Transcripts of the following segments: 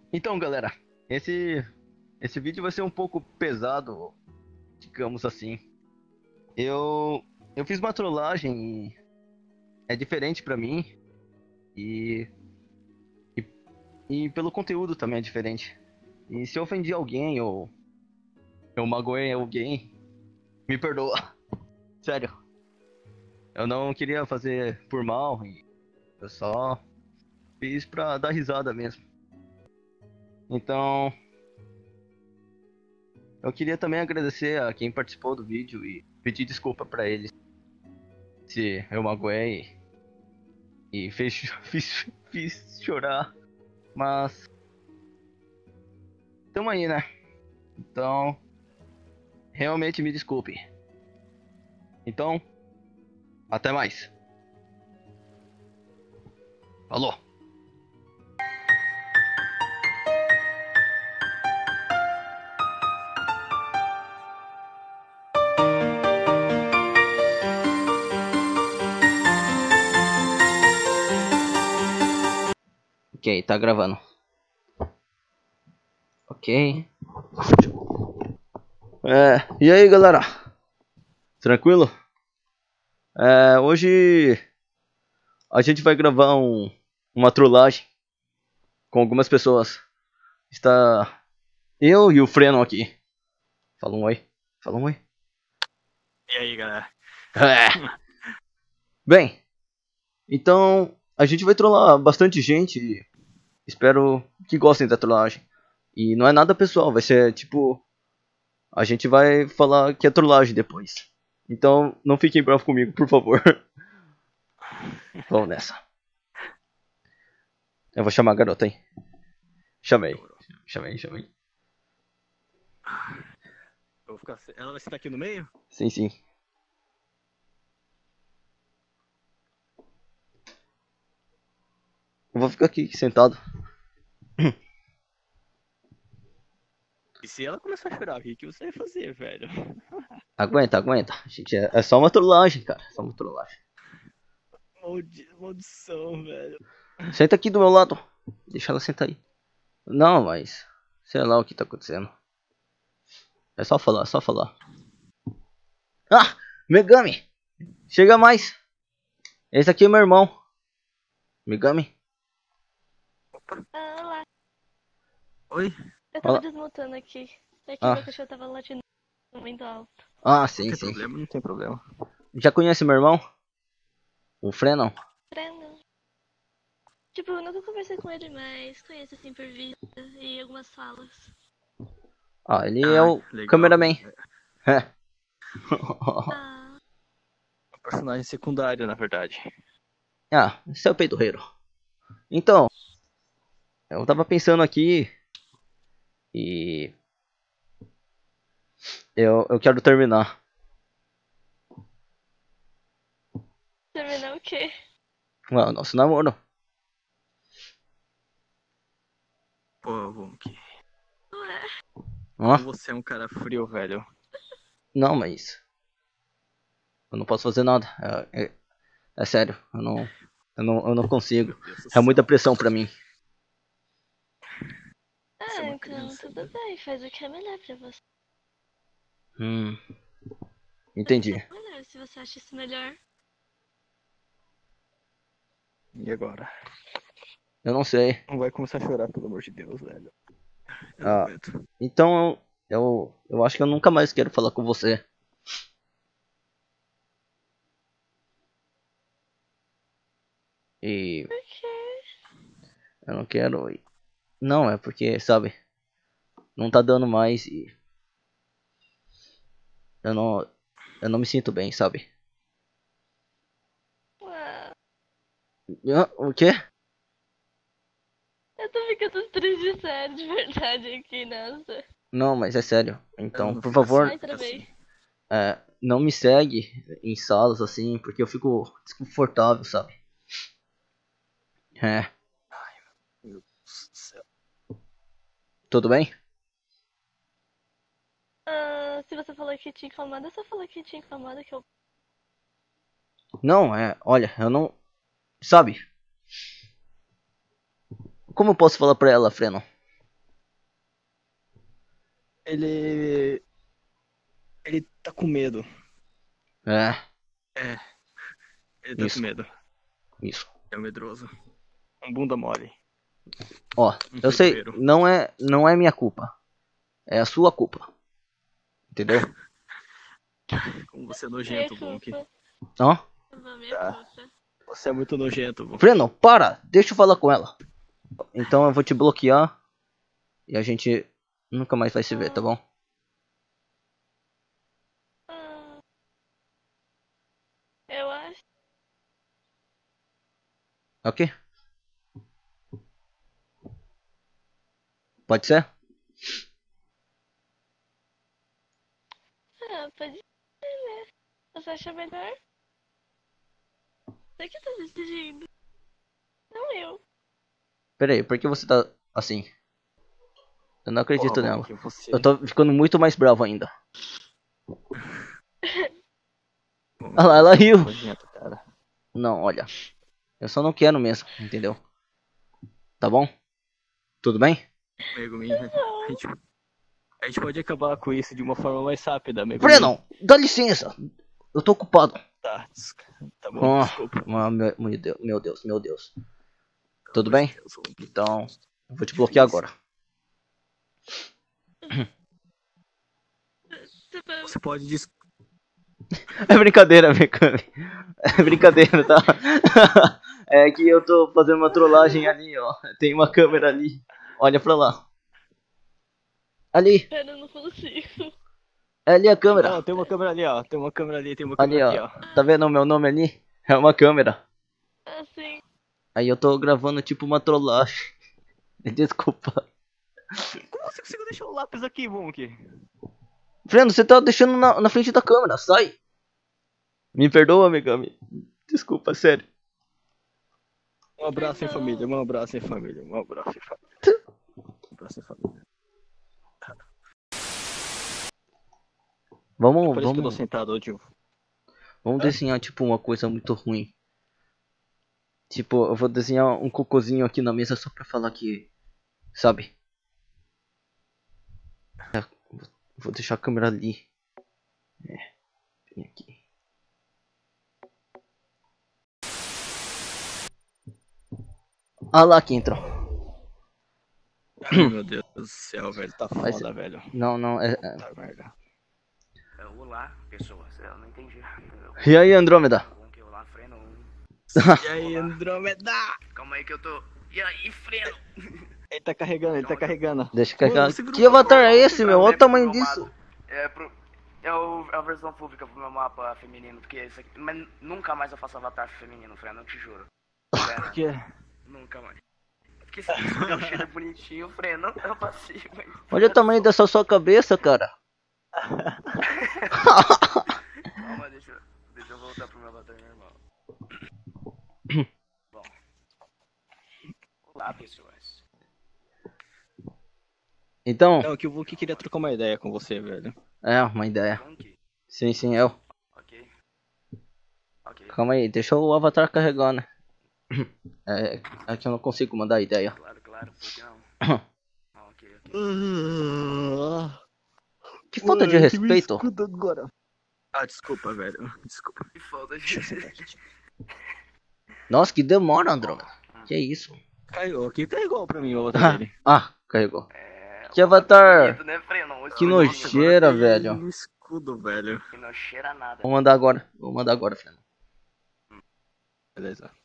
Então, galera, esse esse vídeo vai ser um pouco pesado, digamos assim. Eu fiz uma trollagem e é diferente pra mim e, e e pelo conteúdo também é diferente. E se eu ofendi alguém ou eu magoei alguém, me perdoa. Sério, eu não queria fazer por mal e eu só fiz pra dar risada mesmo. Então, eu queria também agradecer a quem participou do vídeo e pedir desculpa pra eles se eu magoei e fiz chorar, mas tamo aí, né? Então, realmente me desculpe. Então, até mais. Falou! Ok, tá gravando. Ok. E aí, galera? Tranquilo? Hoje a gente vai gravar uma trollagem com algumas pessoas. Está eu e o Freno aqui. Fala um oi. Fala um oi. E aí, galera? É. Bem, então a gente vai trollar bastante gente. E espero que gostem da trollagem. E não é nada pessoal, vai ser tipo. A gente vai falar que é trollagem depois. Então não fiquem bravos comigo, por favor. Vamos nessa. Eu vou chamar a garota, hein? Chamei. Demorou. Chamei. Eu vou ficar... Ela vai sentar aqui no meio? Sim, sim. Eu vou ficar aqui sentado. E se ela começar a chorar, o que você vai fazer, velho? Aguenta. Gente, é só uma trollagem, cara. É só uma trollagem. Maldição, velho. Senta aqui do meu lado. Deixa ela sentar aí. Não, mas. Sei lá o que tá acontecendo. É só falar, é só falar. Ah! Megami! Chega mais! Esse aqui é meu irmão. Megami. Olá, Oi? eu tava Olá. desmutando aqui. É que Ah, meu cachorro tava latindo muito alto. Não sim, tem sim. problema, não tem problema. Já conhece meu irmão? O Frenon? Brandon. Tipo, eu nunca conversei com ele, mas conheço assim por vista e algumas falas. Ah, ele é Ah, o legal. cameraman. É. Ah, Um personagem secundário, na verdade. Ah, esse é o peidorreiro. Então, eu tava pensando aqui e eu quero terminar. terminou o quê? Ué, o nosso namoro. Pô, Wonk. Ué, Ó, Como você é um cara frio, velho. não, mas eu não posso fazer nada. É sério, eu não consigo. Meu Deus do É muita céu. pressão pra mim. Você é uma então criança tudo ainda. bem, faz o que é melhor pra você. Hum, Faz o que entendi. é melhor, se você acha isso melhor. E agora? Eu não sei. Não vai começar a chorar, pelo amor de Deus, velho. Eu não Ah, aguento. então eu acho que eu nunca mais quero falar com você. E Por quê? eu não quero. Não, é porque, sabe, não tá dando mais e eu não, eu não me sinto bem, sabe? Ué, O quê? eu tô ficando triste, sério, de verdade aqui, nossa. Não, mas é sério. Não, Então, não por fica assim, favor, Ai, não fica assim. travei. não me segue em salas assim, porque eu fico desconfortável, sabe? É, Ai, meu Deus do céu. tudo bem? Ah, se você falou que te incomoda, só falou que te incomoda que eu. Não, olha, eu não, sabe? Como eu posso falar pra ela, Freno? Ele. Ele tá com medo. É, Ele tá Isso. com medo. isso. É um medroso. Um bunda mole. Ó, Um eu sei, pedreiro. não é minha culpa. É a sua culpa. Entendeu? Como você é Minha nojento, Bonk. culpa. Ó, Minha Tá. culpa. Você é muito nojento, Bonk. Breno, para! Deixa eu falar com ela. Então eu vou te bloquear. E a gente nunca mais vai se ver, tá bom? Ah, eu acho. Ok? Pode ser? Pode ser, né? Você acha melhor? Você que tá decidindo. Não eu. Pera aí, por que você tá assim? Eu não acredito Porra, nela. Bonk, você. Eu tô ficando muito mais bravo ainda. Bonk, Ah lá, ela você é riu. muito nojento, cara. Não, olha. Eu só não quero mesmo, entendeu? Tá bom? Tudo bem? Amigo minha. A gente pode acabar com isso de uma forma mais rápida, amigo minho. Breno, dá licença. Eu tô ocupado. Tá, tá bom, desculpa. Meu Deus, meu Deus. Tudo bem? Deus, Bonk. Então, eu vou te bloquear agora. Você pode É brincadeira, Mikami. É brincadeira, tá? É que eu tô fazendo uma trollagem ali, ó. Tem uma câmera ali. Olha pra lá. Ali. Pera, eu não consigo. É ali a Não, câmera. tem uma câmera ali, ó. Tem uma câmera ali, tem uma Ali, câmera ó. aqui, ó. Tá vendo o meu nome ali? É uma câmera. Assim. Aí eu tô gravando tipo uma trollagem. Desculpa. Como você conseguiu deixar o lápis aqui, Bonk? Breno, você tá deixando na frente da câmera. Sai. Me perdoa, Mikami. Desculpa, sério. Um abraço em Não. família, um abraço em família, um abraço em família. Um abraço em família. Vamos, Por isso que eu tô vamos, sentado hoje. vamos desenhar tipo uma coisa muito ruim. Tipo, eu vou desenhar um cocôzinho aqui na mesa só pra falar que, sabe? Vou deixar a câmera ali. Vem aqui. Ah lá quem entrou. Ai, meu Deus do céu, velho. Tá Mas- foda, velho. Não, é. Tá merda. Olá, pessoas. Eu não entendi. E aí, Andrômeda? Olá, freno. E aí, Andromeda? Calma aí que eu tô. E aí, freno? Ele tá carregando, ele tá carregando. Deixa eu carregar. Mano, você virou Que avatar é Pra esse, meu? Olha o ver tamanho pro meu disso. mato. É a versão pública pro meu mapa feminino, porque isso aqui. Mas nunca mais eu faço avatar feminino, freno, eu te juro. Freno, Por quê? nunca mais. Porque se meu cheiro é bonitinho, freno, eu passivo. Olha o tamanho dessa sua cabeça, cara. Calma, deixa eu voltar pro meu avatar normal. Bom. Olá, pessoas. Então, Não, que o Vulk queria trocar uma ideia com você, velho. é uma ideia. Punk? Sim, eu. Ok. Ok. Calma aí, deixa o avatar carregar, né? É que eu não consigo mandar ideia. Claro, por que não? Ok. Que falta de respeito. Agora. Ah, desculpa, velho. Desculpa. Que falta de. Nossa, que demora, Andrômeda. Que isso? Caiu aqui, carregou pra mim o avatar dele. Ah, carregou. É, Que avatar. bonito, né, Freno? Um Que escudo nojeira, Tem velho. um escudo, velho. Que não cheira nada. Vou mandar agora, Fernando. Beleza.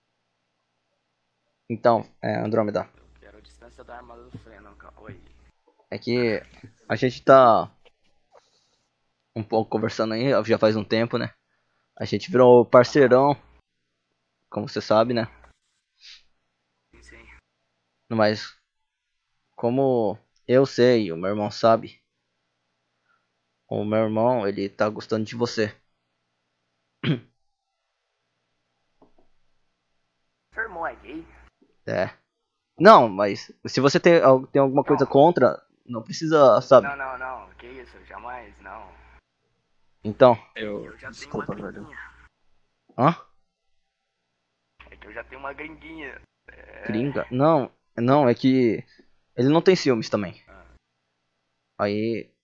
Então, Andrômeda. Eu quero a distância da armada do Freno. Oi. É que a gente tá um pouco conversando aí, já faz um tempo, né? A gente virou parceirão, como você sabe, né? Sim. Mas, como eu sei, o meu irmão sabe, o meu irmão, ele tá gostando de você. Seu irmão é gay? É. Não, mas se você tem alguma coisa contra, não precisa, sabe? Não. Que isso? Jamais, não. Então, Eu já Desculpa, tenho uma velho. gringuinha. hã? É que eu já tenho uma gringuinha. É... Gringa? Não, é que ele não tem ciúmes também. Aí.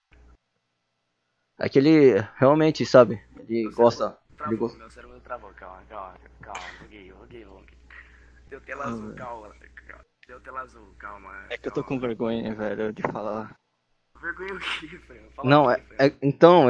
É que ele realmente, sabe? Ele gosta. Ele Travou, gosta. meu cérebro travou. Calma, calma, calma. Buguei. Deu tela Ah, azul, velho. calma. Deu tela azul, calma. É que eu tô com vergonha, velho, de falar. Vergonha o quê, Fran? Fala Não, o quê, Fran? então,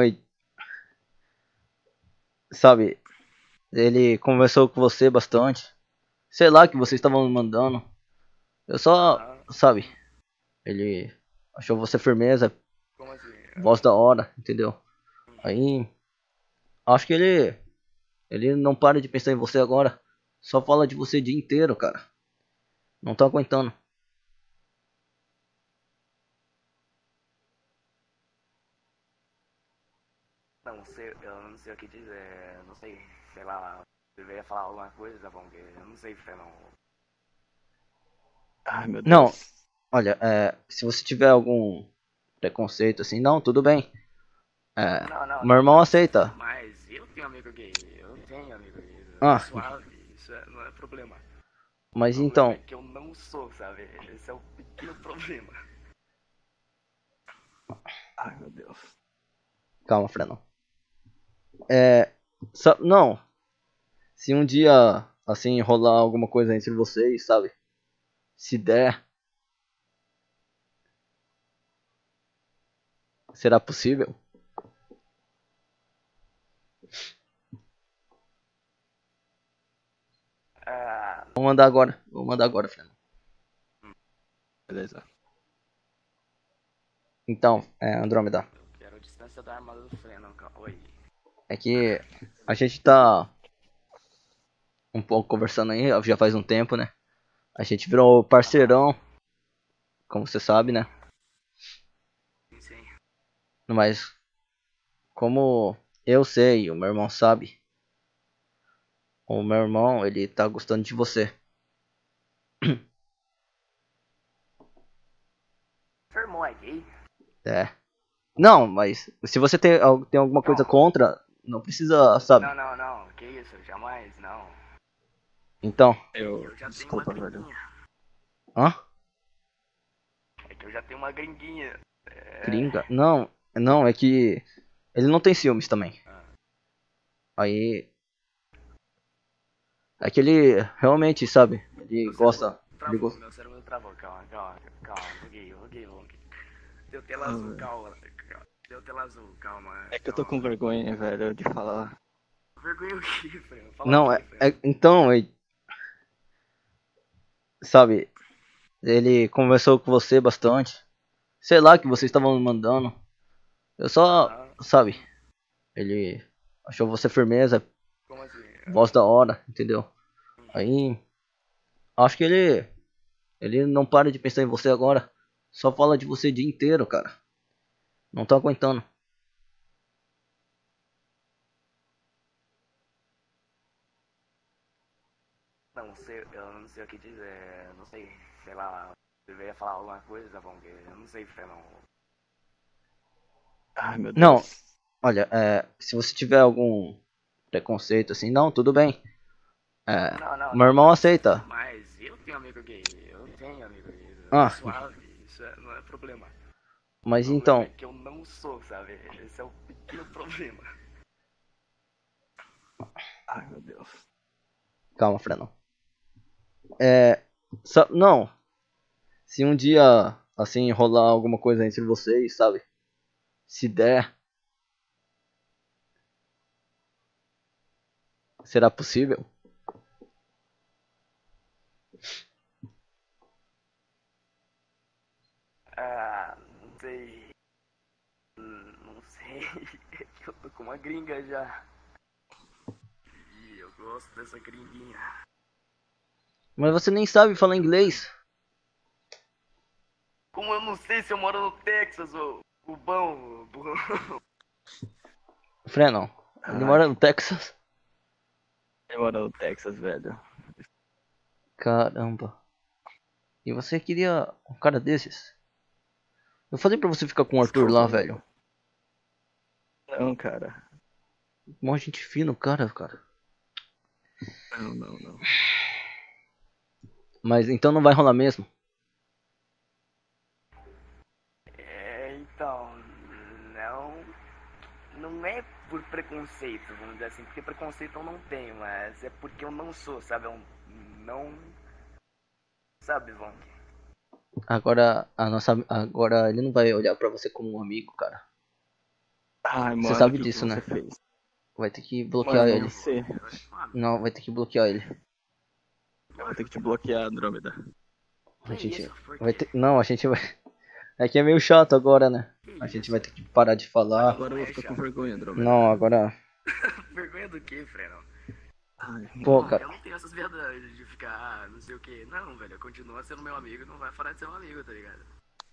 sabe? Ele conversou com você bastante. Sei lá que vocês estavam me mandando. Eu só, Aham, sabe? Ele achou você firmeza, como assim? voz da hora, entendeu? Aí, acho que ele não para de pensar em você agora. Só fala de você o dia inteiro, cara. Não tá aguentando. Não sei, eu não sei o que dizer. Não sei, sei lá. Deveria falar alguma coisa, tá bom? Eu não sei, Fran, não. Ai, meu Não, Deus. olha, se você tiver algum preconceito assim, não, tudo bem. Meu irmão aceita. Mas eu tenho amigo gay. Eu tenho amigo gay. Ah, Suave, isso não é problema. mas O problema então, é que eu não sou, sabe? Esse é o pequeno problema. Ai, meu Deus. calma, Frenão. Não, se um dia assim rolar alguma coisa entre vocês, sabe? Se der, será possível? Ah, Vou mandar agora, Frenão. Beleza. Então, Andrômeda, eu quero a distância da arma do freno. Oi. é que a gente tá um pouco conversando aí, já faz um tempo, né? A gente virou parceirão, como você sabe, né? Sim. Mas como eu sei, o meu irmão sabe, o meu irmão, ele tá gostando de você. Seu irmão é gay? É. Não, mas se você tem alguma coisa Não. contra, não precisa, sabe? Não. Que isso? Jamais, não. Então, Eu. Eu já Desculpa, tenho uma velho. gringuinha. hã? É que eu já tenho uma gringuinha. É. Gringa? Não, é que ele não tem ciúmes também. Ah, Aí, é que ele realmente, sabe? Ele gosta. Ele Travou, gosta. meu cérebro travou. Calma. Buguei. Deu tela Ah, azul, velho. calma. Deu tela azul, calma. É que eu tô com vergonha, velho, de falar. Vergonha o quê, Fran? Fala Não, o quê, Fran? então, sabe? Ele conversou com você bastante. Sei lá que vocês estavam me mandando. Eu só, Aham, sabe? Ele achou você firmeza, como assim? voz da hora, entendeu? Aí, acho que ele não para de pensar em você agora. Só fala de você o dia inteiro, cara. Não tá aguentando. Não sei, eu não sei o que dizer. Não sei, sei lá. Deveria falar alguma coisa, tá bom? Eu não sei, Fran, não. Ai, meu Não, Deus. olha, se você tiver algum preconceito assim, não, tudo bem. Meu irmão aceita. Mas eu tenho amigo gay. Eu tenho amigo gay. Ah, Suave, isso não é problema. mas O então, problema é que eu não sou, sabe? Esse é o pequeno problema. Ai, meu Deus. calma, Frenão. Não, se um dia assim rolar alguma coisa entre vocês, sabe? Se der, será possível? Ah, não sei. Não sei. Eu tô com uma gringa já. E eu gosto dessa gringuinha. Mas você nem sabe falar inglês. Como eu não sei se eu moro no Texas, o bom. Frenão, ele Ai, mora no Texas. eu moro no Texas, velho. Caramba. E você queria um cara desses? Eu falei pra você ficar com o Arthur lá, velho. Não, cara. Mó gente fina o cara. Não. Mas então não vai rolar mesmo. por preconceito, vamos dizer assim. Porque preconceito eu não tenho, mas é porque eu não sou, sabe? Eu não... Sabe, Von? Agora, agora ele não vai olhar pra você como um amigo, cara. Ai, mano, Você sabe o que disso, que né? você fez? Vai ter que bloquear Mano, ele. você. Não, vai ter que bloquear ele. Eu vou ter que te bloquear, Andrômeda. A gente isso? Por vai quê? ter... Não, a gente vai... É que é meio chato agora, né? A gente vai ter que parar de falar. Agora eu vou ficar com vergonha, Andrômeda. Não, agora... Vergonha do que, Freno? Ai, Pô, Não, cara... eu não tenho essas verdades de ficar, não sei o que. Não, velho, continua sendo meu amigo e não vai parar de ser um amigo, tá ligado?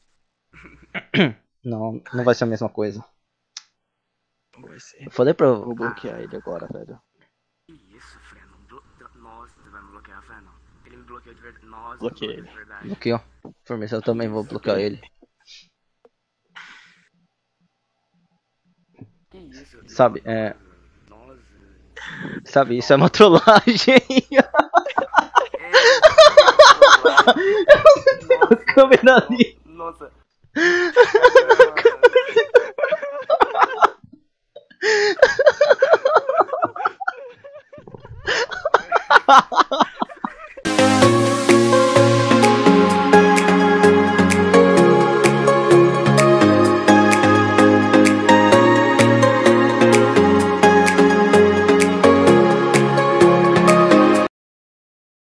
Não, não vai ser a mesma coisa. não vai ser. Eu falei pra... Eu vou bloquear ele agora, velho. Que isso, Freno? Nossa, você vai me bloquear, Freno? Ele me bloqueou de verdade. Nossa, Bloqueei bloqueou de verdade. Bloqueou. Firmeza, eu também vou bloquear ele. Que isso? Sabe, Nossa. Sabe, isso é uma trollagem. Câmera ali. Nossa.